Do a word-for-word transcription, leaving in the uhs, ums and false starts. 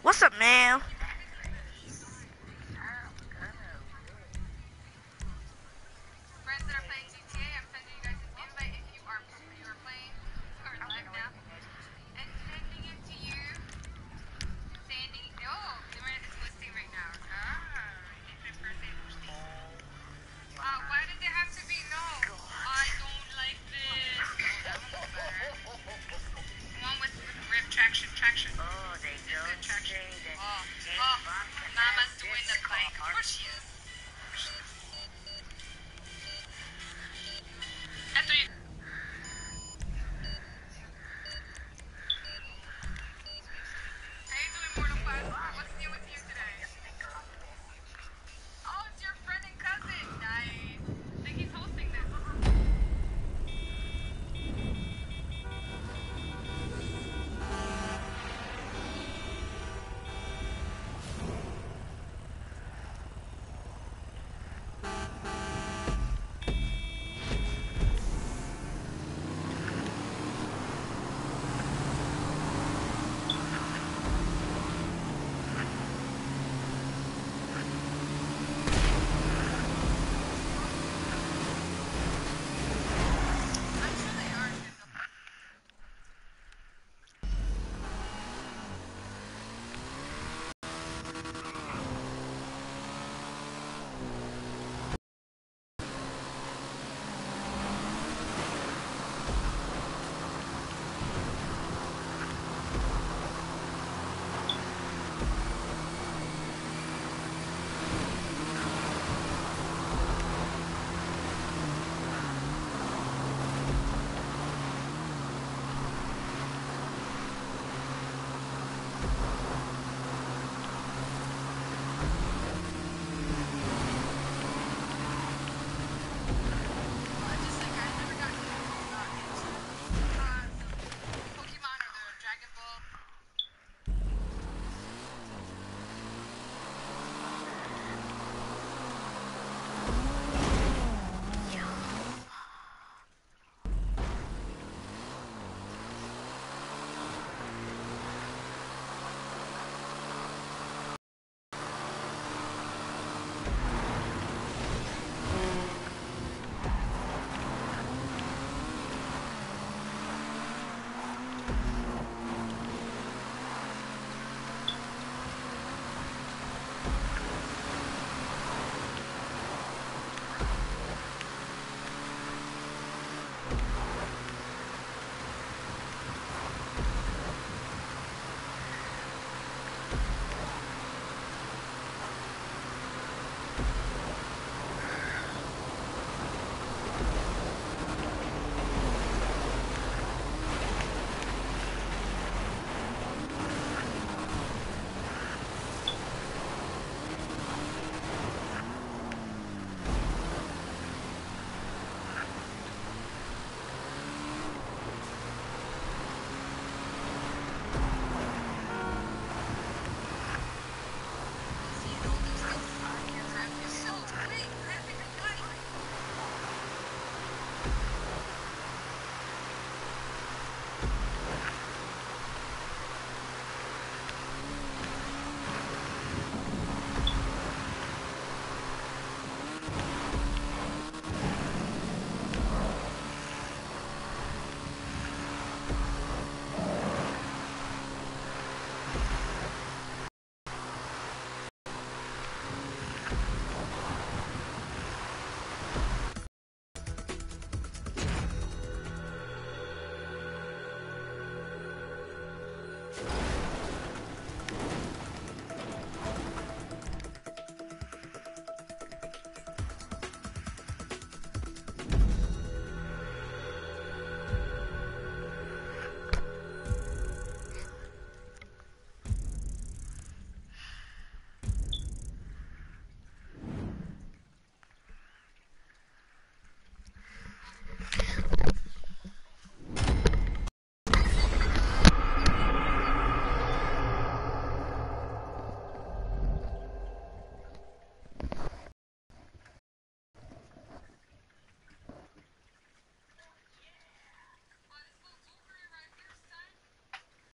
What's up, man? Friends that are playing G T A, I'm sending you guys an invite if you are you are playing. We're live now. And sending it to you. Sending oh, they were it's listing right now. Ah, different person listing. Uh, why does it have to be no? I don't like this. That one looks better. One with, with grip traction, traction. Oh, they This is don't good traction. say that Oh, Jane oh, Fonda Mama's has doing the this bike. Of car. course she is.